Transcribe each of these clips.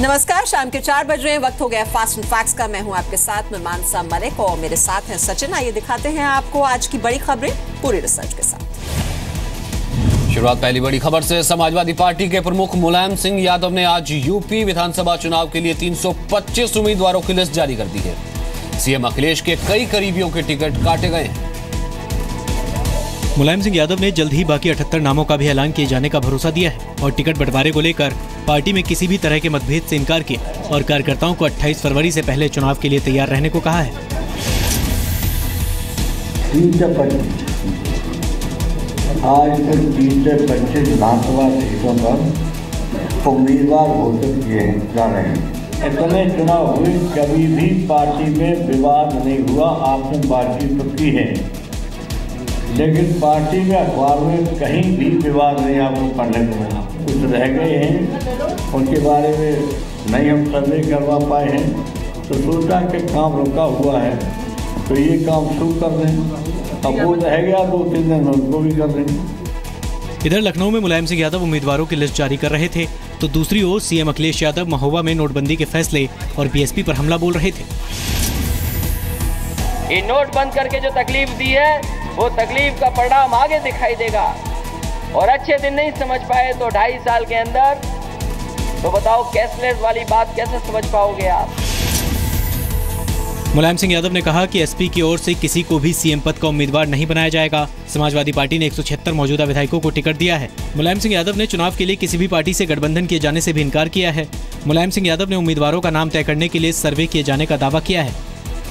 नमस्कार, शाम के 4 बज रहे हैं, वक्त हो गया फास्ट एंड फैक्ट्स का। मैं हूं आपके साथ में मानसा मलिक और मेरे साथ हैं सचिन। आइए दिखाते हैं आपको आज की बड़ी खबरें पूरी रिसर्च के साथ। शुरुआत पहली बड़ी खबर से। समाजवादी पार्टी के प्रमुख मुलायम सिंह यादव ने आज यूपी विधानसभा चुनाव के लिए 325 उम्मीदवारों की लिस्ट जारी कर दी है। सीएम अखिलेश के कई करीबियों के टिकट काटे गए हैं। मुलायम सिंह यादव ने जल्द ही बाकी 78 नामों का भी ऐलान किए जाने का भरोसा दिया है और टिकट बंटवारे को लेकर पार्टी में किसी भी तरह के मतभेद से इनकार किया और कार्यकर्ताओं को 28 फरवरी से पहले चुनाव के लिए तैयार रहने को कहा है। आज तक 325 विधानसभा सीटों पर उम्मीदवार घोषित किए जा रहे हैं। इतने चुनाव हुए, कभी भी पार्टी में विवाद नहीं हुआ। आपने बातचीत तो की है, लेकिन पार्टी में अखबार में कहीं भी विवाद नहीं आपको पढ़ने को मिला। कुछ रह गए हैं, उनके बारे में नहीं हम सर्वे करवा पाए हैं, तो सोचा कि काम रुका हुआ है तो ये काम शुरू कर दें। अब वो रह गया 2-3 दिन उनको भी कर दें। इधर लखनऊ में मुलायम सिंह यादव उम्मीदवारों की लिस्ट जारी कर रहे थे, तो दूसरी ओर सीएम अखिलेश यादव महोबा में नोटबंदी के फैसले और बीएसपी पर हमला बोल रहे थे। ये नोट बंद करके जो तकलीफ दी है, वो तकलीफ का परिणाम आगे दिखाई देगा और अच्छे दिन नहीं समझ पाए तो 2.5 साल के अंदर तो बताओ कैशलेस वाली बात कैसे समझ पाओगे आप। मुलायम सिंह यादव ने कहा कि एसपी की ओर से किसी को भी सीएम पद का उम्मीदवार नहीं बनाया जाएगा। समाजवादी पार्टी ने 176 मौजूदा विधायकों को टिकट दिया है। मुलायम सिंह यादव ने चुनाव के लिए किसी भी पार्टी से गठबंधन किए जाने से भी इनकार किया है। मुलायम सिंह यादव ने उम्मीदवारों का नाम तय करने के लिए सर्वे किए जाने का दावा किया है।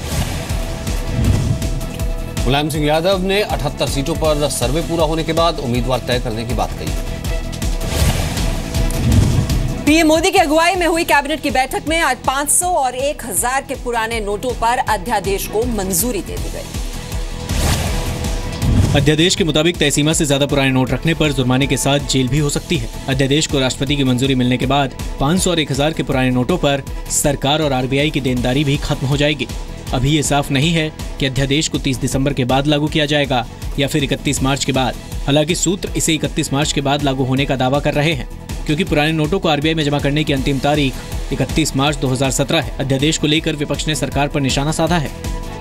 मुलायम सिंह यादव ने 78 सीटों पर सर्वे पूरा होने के बाद उम्मीदवार तय करने की बात कही। पीएम मोदी की अगुवाई में हुई कैबिनेट की बैठक में आज 500 और 1000 के पुराने नोटों पर अध्यादेश को मंजूरी दे दी गई। अध्यादेश के मुताबिक तय सीमा से ज्यादा पुराने नोट रखने पर जुर्माने के साथ जेल भी हो सकती है। अध्यादेश को राष्ट्रपति की मंजूरी मिलने के बाद 500 और 1000 के पुराने नोटों पर सरकार और आरबीआई की देनदारी भी खत्म हो जाएगी। अभी ये साफ नहीं है कि अध्यादेश को 30 दिसंबर के बाद लागू किया जाएगा या फिर 31 मार्च के बाद। हालांकि सूत्र इसे 31 मार्च के बाद लागू होने का दावा कर रहे हैं, क्योंकि पुराने नोटों को आरबीआई में जमा करने की अंतिम तारीख 31 मार्च 2017 है। अध्यादेश को लेकर विपक्ष ने सरकार पर निशाना साधा है।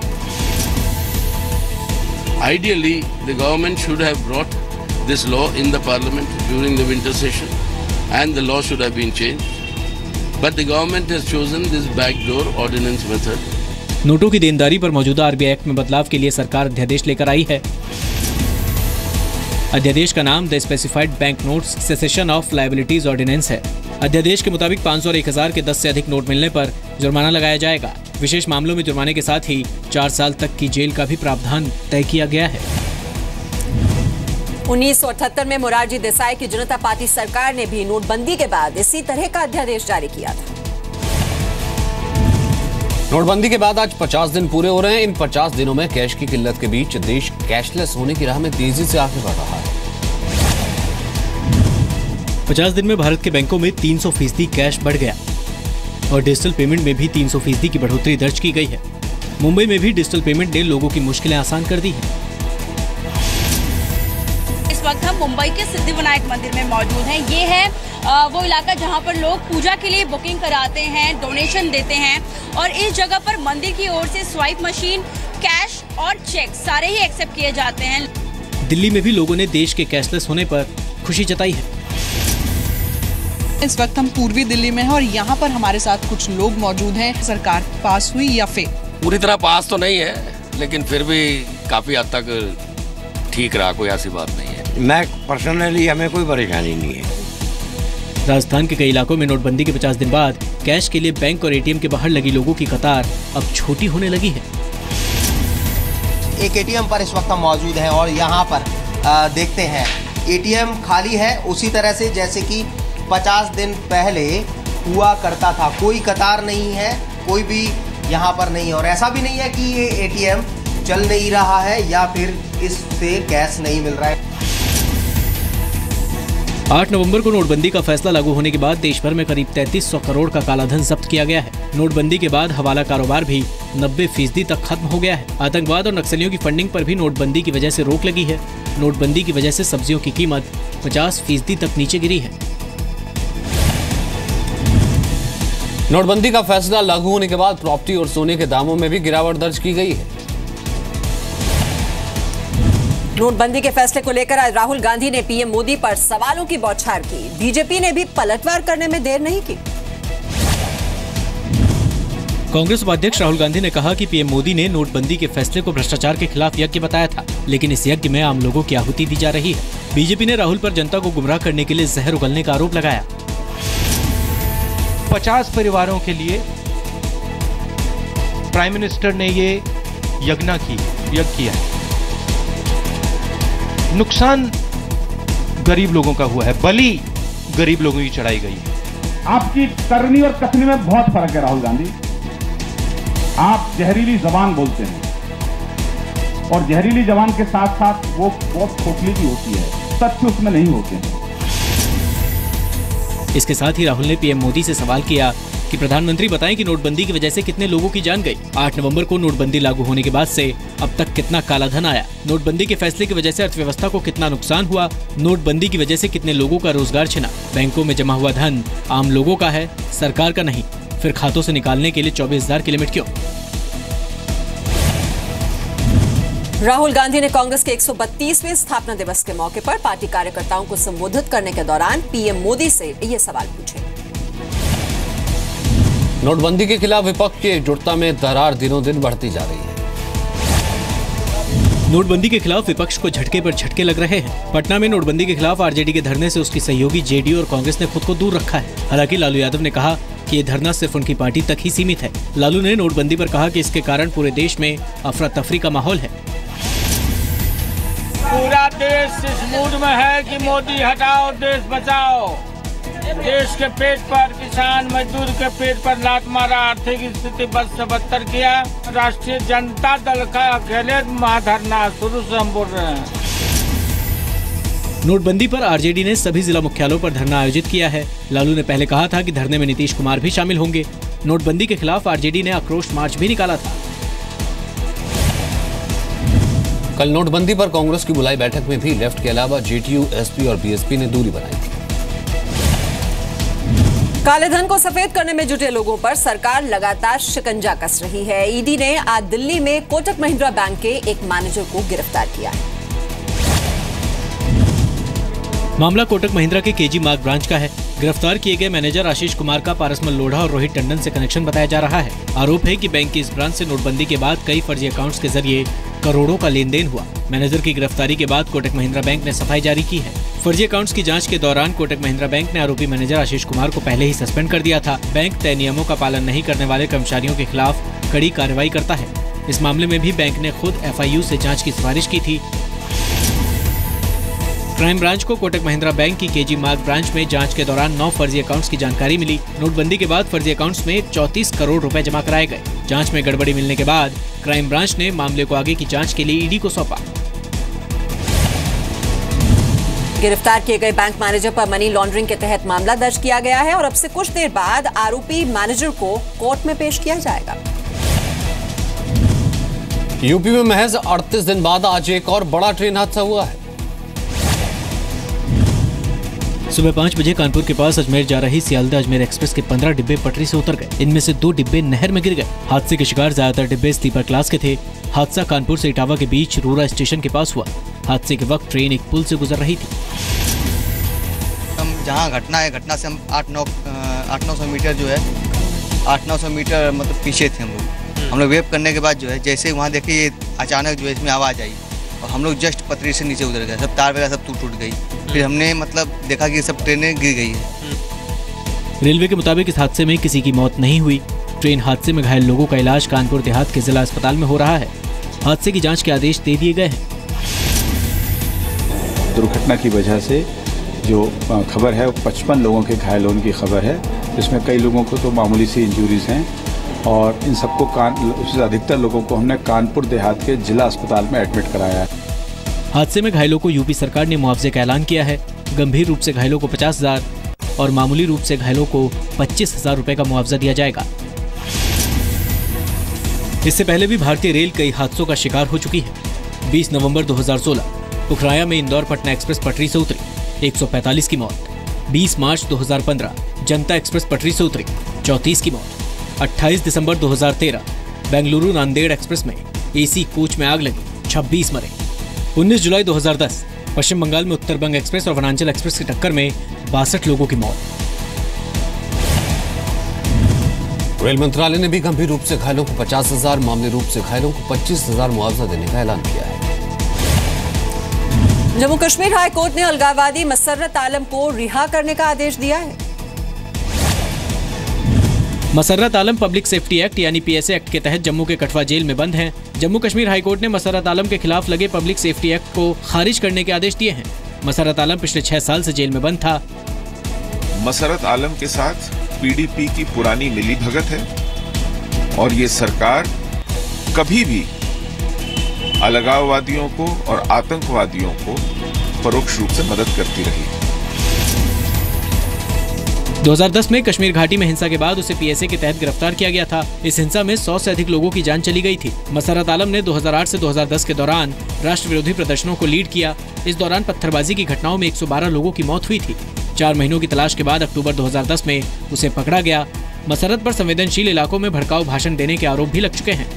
Ideally, the government should have brought this law in the parliament during the winter session, and the law should have been changed. But the government has chosen this backdoor ordinance method. नोटों की देनदारी पर मौजूदा RBI act में बदलाव के लिए सरकार अध्यादेश लेकर आई है। अध्यादेश का नाम the specified bank notes cessation of liabilities ordinance है। अध्यादेश के मुताबिक 500 और 1000 के 10 से अधिक नोट मिलने पर जुर्माना लगाया जाएगा। विशेष मामलों में जुर्माने के साथ ही 4 साल तक की जेल का भी प्रावधान तय किया गया है। 1978 में मोरारजी देसाई की जनता पार्टी सरकार ने भी नोटबंदी के बाद इसी तरह का अध्यादेश जारी किया था। नोटबंदी के बाद आज 50 दिन पूरे हो रहे हैं। इन 50 दिनों में कैश की किल्लत के बीच देश कैशलेस होने की राह में तेजी से आगे बढ़ रहा है। 50 दिन में भारत के बैंकों में 300% कैश बढ़ गया और डिजिटल पेमेंट में भी 300% की बढ़ोतरी दर्ज की गई है। मुंबई में भी डिजिटल पेमेंट ने लोगों की मुश्किलें आसान कर दी हैं। इस वक्त हम मुंबई के सिद्धिविनायक मंदिर में मौजूद हैं। ये है वो इलाका जहां पर लोग पूजा के लिए बुकिंग कराते हैं, डोनेशन देते हैं और इस जगह पर मंदिर की ओर से स्वाइप मशीन, कैश और चेक सारे ही एक्सेप्ट किए जाते हैं। दिल्ली में भी लोगों ने देश के कैशलेस होने पर खुशी जताई है। इस वक्त हम पूर्वी दिल्ली में हैं और यहाँ पर हमारे साथ कुछ लोग मौजूद हैं। सरकार पास हुई या फेल? पूरी तरह पास तो नहीं है, लेकिन फिर भी काफी हद तक ठीक रहा, कोई ऐसी बात नहीं है। मैं पर्सनली हमें कोई परेशानी नहीं है। राजस्थान के कई इलाकों में नोटबंदी के 50 दिन बाद कैश के लिए बैंक और एटीएम के बाहर लगी लोगों की कतार अब छोटी होने लगी है। एक एटीएम पर इस वक्त हम मौजूद हैं और यहाँ पर देखते हैं एटीएम खाली है, उसी तरह से जैसे कि 50 दिन पहले हुआ करता था। कोई कतार नहीं है, कोई भी यहाँ पर नहीं है और ऐसा भी नहीं है कि ये एटीएम चल नहीं रहा है या फिर इससे कैश नहीं मिल रहा है। 8 नवंबर को नोटबंदी का फैसला लागू होने के बाद देश भर में करीब 3300 करोड़ का कालाधन जब्त किया गया है। नोटबंदी के बाद हवाला कारोबार भी 90% तक खत्म हो गया है। आतंकवाद और नक्सलियों की फंडिंग पर भी नोटबंदी की वजह से रोक लगी है। नोटबंदी की वजह से सब्जियों की कीमत 50% तक नीचे गिरी है। नोटबंदी का फैसला लागू होने के बाद प्रॉपर्टी और सोने के दामों में भी गिरावट दर्ज की गई है। नोटबंदी के फैसले को लेकर आज राहुल गांधी ने पीएम मोदी पर सवालों की बौछार की। बीजेपी ने भी पलटवार करने में देर नहीं की। कांग्रेस उपाध्यक्ष राहुल गांधी ने कहा कि पीएम मोदी ने नोटबंदी के फैसले को भ्रष्टाचार के खिलाफ यज्ञ बताया था, लेकिन इस यज्ञ में आम लोगों की आहुति दी जा रही है। बीजेपी ने राहुल पर जनता को गुमराह करने के लिए जहर उगलने का आरोप लगाया। 50 परिवारों के लिए प्राइम मिनिस्टर ने ये यज्ञ किया है। नुकसान गरीब लोगों का हुआ है, बलि गरीब लोगों की चढ़ाई गई है। आपकी करनी और कथनी में बहुत फर्क है राहुल गांधी। आप जहरीली जबान बोलते हैं और जहरीली जबान के साथ साथ वो बहुत खोखली भी होती है, तथ्य उसमें नहीं होते हैं। इसके साथ ही राहुल ने पीएम मोदी से सवाल किया कि प्रधानमंत्री बताएं कि नोटबंदी की वजह से कितने लोगों की जान गई। 8 नवंबर को नोटबंदी लागू होने के बाद से अब तक कितना काला धन आया। नोटबंदी के फैसले की वजह से अर्थव्यवस्था को कितना नुकसान हुआ। नोटबंदी की वजह से कितने लोगों का रोजगार छिना। बैंकों में जमा हुआ धन आम लोगों का है, सरकार का नहीं। फिर खातों से निकालने के लिए 24,000 की लिमिट क्यों? राहुल गांधी ने कांग्रेस के 132वें स्थापना दिवस के मौके पर पार्टी कार्यकर्ताओं को संबोधित करने के दौरान पीएम मोदी से ये सवाल पूछे। नोटबंदी के खिलाफ विपक्ष की एकजुटता में दरार दिनों दिन बढ़ती जा रही है। नोटबंदी के खिलाफ विपक्ष को झटके पर झटके लग रहे हैं। पटना में नोटबंदी के खिलाफ आरजेडी के धरने से उसकी सहयोगी जेडीयू और कांग्रेस ने खुद को दूर रखा है। हालांकि लालू यादव ने कहा कि ये धरना सिर्फ उनकी पार्टी तक ही सीमित है। लालू ने नोटबंदी पर कहा कि इसके कारण पूरे देश में अफरा तफरी का माहौल है। पूरा देश इस मूड में है कि मोदी हटाओ देश बचाओ। देश के पेट पर, किसान मजदूर के पेट पर लात मारा, आर्थिक स्थिति बद से बदतर किया। राष्ट्रीय जनता दल का अकेले महाधरना शुरू से हम बोल रहे हैं। नोटबंदी पर आरजेडी ने सभी जिला मुख्यालयों पर धरना आयोजित किया है। लालू ने पहले कहा था कि धरने में नीतीश कुमार भी शामिल होंगे। नोटबंदी के खिलाफ आरजेडी ने आक्रोश मार्च भी निकाला था। कल नोटबंदी पर कांग्रेस की बुलाई बैठक में भी लेफ्ट के अलावा जेडीयू, एसपी और बीएसपी ने दूरी बनाई थी। काले धन को सफेद करने में जुटे लोगों पर सरकार लगातार शिकंजा कस रही है। ईडी ने आज दिल्ली में कोटक महिंद्रा बैंक के एक मैनेजर को गिरफ्तार किया है। मामला कोटक महिंद्रा के केजी मार्ग ब्रांच का है। गिरफ्तार किए गए मैनेजर आशीष कुमार का पारसमल लोढ़ा और रोहित टंडन से कनेक्शन बताया जा रहा है। आरोप है कि बैंक की इस ब्रांच से नोटबंदी के बाद कई फर्जी अकाउंट्स के जरिए करोड़ों का लेन देन हुआ। मैनेजर की गिरफ्तारी के बाद कोटक महिंद्रा बैंक ने सफाई जारी की है। फर्जी अकाउंट्स की जांच के दौरान कोटक महिंद्रा बैंक ने आरोपी मैनेजर आशीष कुमार को पहले ही सस्पेंड कर दिया था। बैंक तय नियमों का पालन नहीं करने वाले कर्मचारियों के खिलाफ कड़ी कार्रवाई करता है। इस मामले में भी बैंक ने खुद एफआईयू से जांच की सिफारिश की थी। क्राइम ब्रांच को कोटक महिंद्रा बैंक की केजी मार्ग ब्रांच में जांच के दौरान 9 फर्जी अकाउंट्स की जानकारी मिली। नोटबंदी के बाद फर्जी अकाउंट्स में 34 करोड़ रुपए जमा कराए गए। जांच में गड़बड़ी मिलने के बाद क्राइम ब्रांच ने मामले को आगे की जांच के लिए ईडी को सौंपा। गिरफ्तार किए गए बैंक मैनेजर पर मनी लॉन्ड्रिंग के तहत मामला दर्ज किया गया है और अब से कुछ देर बाद आरोपी मैनेजर को कोर्ट में पेश किया जाएगा। यूपी में महज 38 दिन बाद आज एक और बड़ा ट्रेन हादसा हुआ है। सुबह 5 बजे कानपुर के पास अजमेर जा रही सियालदह अजमेर एक्सप्रेस के 15 डिब्बे पटरी से उतर गए। इनमें से 2 डिब्बे नहर में गिर गए। हादसे के शिकार ज्यादातर डिब्बे स्लीपर क्लास के थे। हादसा कानपुर से इटावा के बीच रूरा स्टेशन के पास हुआ। हादसे के वक्त ट्रेन एक पुल से गुजर रही थी। हम जहाँ घटना है, घटना से हम 800-900 मीटर जो है 800-900 मीटर मतलब पीछे थे हम लोग वेव करने के बाद जो है जैसे वहाँ देखे ये अचानक जो है इसमें आवाज़ आई और हम लोग जस्ट पटरी से नीचे उतर गए। सब तार वगैरह सब टूट गई। फिर हमने मतलब देखा कि सब ट्रेनें गिर गई है। रेलवे के मुताबिक इस हादसे में किसी की मौत नहीं हुई। ट्रेन हादसे में घायल लोगों का इलाज कानपुर देहात के जिला अस्पताल में हो रहा है। हादसे की जांच के आदेश दे दिए गए हैं। दुर्घटना की वजह से जो खबर है 55 लोगों के घायल होने की खबर है, जिसमें कई लोगों को तो मामूली सी इंजरीज हैं और इन सबको अधिकतर लोगों को हमने कानपुर देहात के जिला अस्पताल में एडमिट कराया है। हादसे में घायलों को यूपी सरकार ने मुआवजे का ऐलान किया है। गंभीर रूप से घायलों को 50,000 और मामूली रूप से घायलों को 25,000 रुपए का मुआवजा दिया जाएगा। इससे पहले भी भारतीय रेल कई हादसों का शिकार हो चुकी है। 20 नवंबर 2016 पुखराया में इंदौर पटना एक्सप्रेस पटरी से उतरी, 145 की मौत। 20 मार्च 2015 जनता एक्सप्रेस पटरी से उतरी, 34 की मौत। 28 दिसंबर 2013 बेंगलुरु नांदेड़ एक्सप्रेस में एसी कोच में आग लगी, 26 मरे। 19 जुलाई 2010 पश्चिम बंगाल में उत्तरबंग एक्सप्रेस और वनांचल एक्सप्रेस की टक्कर में 62 लोगों की मौत। रेल मंत्रालय ने भी गंभीर रूप से घायलों को 50,000, मामूली रूप से घायलों को 25,000 मुआवजा देने का ऐलान किया है। जम्मू कश्मीर हाई कोर्ट ने अलगाववादी मसर्रत आलम को रिहा करने का आदेश दिया है। Masarrat Alam public safety act यानी पीएसए एक्ट के तहत जम्मू के कठवा जेल में बंद हैं। जम्मू कश्मीर हाई कोर्ट ने मसर्रत आलम के खिलाफ लगे पब्लिक सेफ्टी एक्ट को खारिज करने के आदेश दिए हैं। मसर्रत आलम पिछले 6 साल से जेल में बंद था। मसर्रत आलम के साथ पीडीपी की पुरानी मिलीभगत है और ये सरकार कभी भी अलगाववादियों को और आतंकवादियों को परोक्ष रूप से मदद करती रही। 2010 में कश्मीर घाटी में हिंसा के बाद उसे पीएसए के तहत गिरफ्तार किया गया था। इस हिंसा में 100 से अधिक लोगों की जान चली गई थी। मसर्रत आलम ने 2008 से 2010 के दौरान राष्ट्र विरोधी प्रदर्शनों को लीड किया। इस दौरान पत्थरबाजी की घटनाओं में 112 लोगों की मौत हुई थी। 4 महीनों की तलाश के बाद अक्टूबर 2010 में उसे पकड़ा गया। मसर्रत पर संवेदनशील इलाकों में भड़काऊ भाषण देने के आरोप भी लग चुके हैं।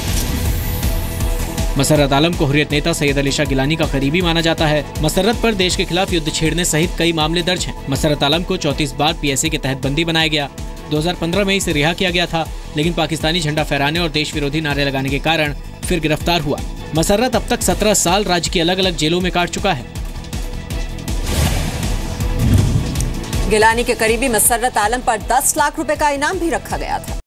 मसर्रत आलम को हुर्रियत नेता सैयद अली शाह गिलानी का करीबी माना जाता है। मसर्रत पर देश के खिलाफ युद्ध छेड़ने सहित कई मामले दर्ज हैं। मसर्रत आलम को 34 बार पीएसए के तहत बंदी बनाया गया। 2015 में इसे रिहा किया गया था, लेकिन पाकिस्तानी झंडा फहराने और देश विरोधी नारे लगाने के कारण फिर गिरफ्तार हुआ। मसर्रत अब तक 17 साल राज्य की अलग अलग जेलों में काट चुका है। गिलानी के करीबी मसर्रत आलम पर 10 लाख रुपए का इनाम भी रखा गया था।